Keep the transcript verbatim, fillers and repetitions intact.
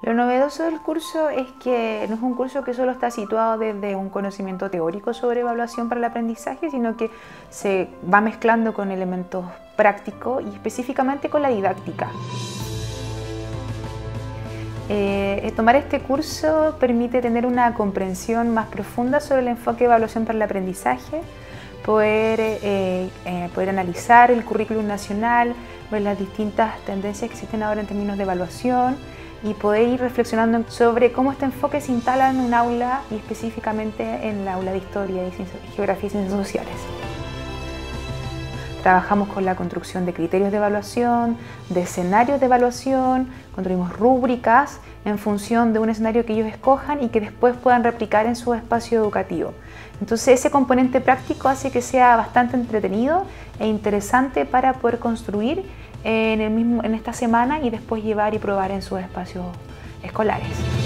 Lo novedoso del curso es que no es un curso que solo está situado desde un conocimiento teórico sobre evaluación para el aprendizaje, sino que se va mezclando con elementos prácticos y específicamente con la didáctica. Eh, tomar este curso permite tener una comprensión más profunda sobre el enfoque de evaluación para el aprendizaje, poder, eh, eh, poder analizar el currículum nacional, ver las distintas tendencias que existen ahora en términos de evaluación y poder ir reflexionando sobre cómo este enfoque se instala en un aula y específicamente en la aula de Historia y Geografía y Ciencias Sociales. Trabajamos con la construcción de criterios de evaluación, de escenarios de evaluación, construimos rúbricas en función de un escenario que ellos escojan y que después puedan replicar en su espacio educativo. Entonces ese componente práctico hace que sea bastante entretenido e interesante para poder construir en, el mismo, en esta semana y después llevar y probar en sus espacios escolares.